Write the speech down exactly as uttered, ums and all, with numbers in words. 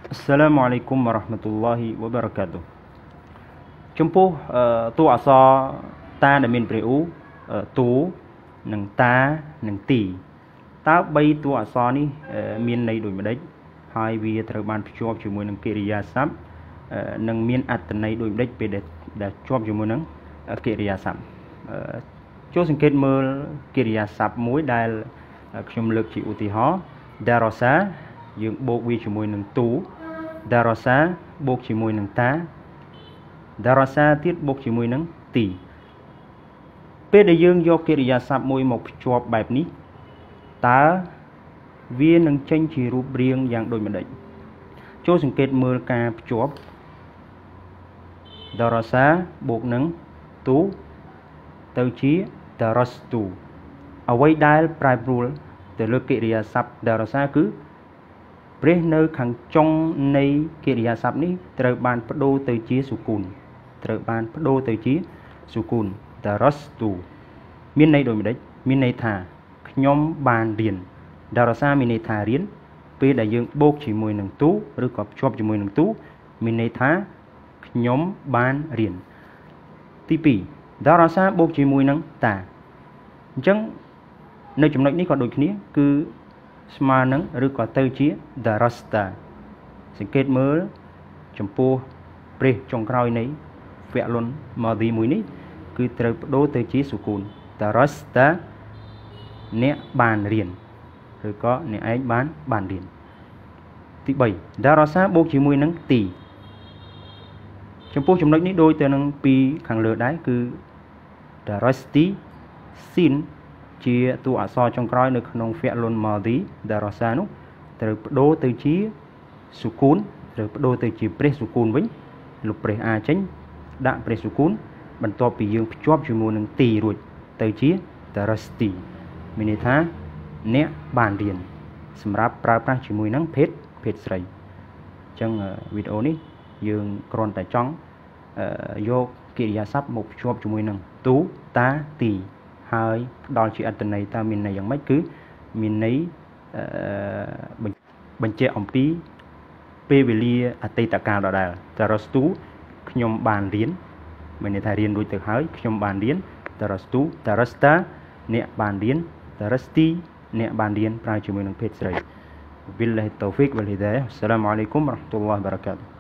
Assalamualaikum warahmatullahi wabarakatuh.ចំពោះតួអក្សរតាដែលមានព្រះឧតួនិងតានិងទីតើបីតួអក្សរនេះមានន័យដូចម្ដេចហើយវាត្រូវបានភ្ជាប់ជាមួយនឹងកិរិយាសព្ទនិងមានអត្ថន័យដូចម្ដេចពេលដែលភ្ជាប់ជាមួយនឹងកិរិយាសព្ទចូលសង្កេតមើលកិរិយាសព្ទមួយដែលខ្ញុំលើកជាឧទាហរណ៍ Darasa យើងបូកវាជាមួយនឹងទូ Darasa បូកជាមួយនឹងតា Darasa ទៀតបូកជាមួយនឹងទីពេលដែលយើងយកកិរិយាសព្ទមួយមកភ្ជាប់បែបនេះតើវានឹងចេញជារូបរាងយ៉ាងដូចម្ដេចចូលសង្កេតមើលការភ្ជាប់ Darasa បូកនឹងទូទៅជា Darastu អ្វីដែលប្រែប្រួលទៅលើកិរិយាសព្ទ Darasa គឺព្រះនៅខាងចុងនៃកិរិយាសព្ទនេះត្រូវបានបដូរទៅជាសុគូនត្រូវបានបដូរទៅជាសុគូន Darastu មានន័យដូចម្ដេចមានន័យថាខ្ញុំបានរៀន Darasa មានន័យថារៀនពេលដែលយើងបូកជាមួយនឹងទូឬក៏ភ្ជាប់ជាមួយនឹងទូមានន័យថាខ្ញុំបានរៀនទីពីរ Darasa បូកជាមួយនឹងតាអញ្ចឹងនៅចំណុចនេះក៏ដូចគ្នាគឺស្មើនឹងឬក៏ទៅជា Darasta សង្កេតមើលចំពោះព្រះចុងក្រោយនៃវគ្គលុន Madi មួយនេះគឺត្រូវបដូរទៅជាសុគូន Darasta អ្នកបានរៀនឬក៏អ្នកឯងបានបានរៀនទីបី Darasa បូកជាមួយនឹងទីចំពោះចំណុចនេះដូចទៅនឹងពីខាងលើដែរគឺ Darasti sin ជាតួអក្សរចុងក្រោយនៅក្នុងវគ្គលុន Madi Darasa នោះត្រូវបដូរទៅជាសុគូនត្រូវបដូរទៅជាព្រះសុគូនវិញលុបព្រះអាចេញដាក់ព្រះសុគូនបន្ទាប់ពីយើងភ្ជាប់ជាមួយនឹងទីរួចទៅជា Darasti មានន័យថាអ្នកបានរៀនសម្រាប់ប្រើប្រាស់ជាមួយនឹងភេទភេទស្រីអញ្ចឹងវីដេអូនេះយើងគ្រាន់តែចង់យកកិរិយាសព្ទមកភ្ជាប់ជាមួយនឹងទូតាទីហើយផ្ដល់ជាអត្ថន័យតើមានន័យយ៉ាងម៉េចគឺមានន័យបញ្ជាក់អំពីពេលវេលាអតីតកាលដដែល Darastu ខ្ញុំបានរៀនមានន័យថារៀនរួចទៅហើយខ្ញុំបានរៀន Darastu Darasta អ្នកបានរៀន Darasti អ្នកបានរៀនប្រើជាមួយនឹងភេទស្រី Billahi taufiq wal hidayah. Assalamualaikum warahmatullahi wabarakatuh.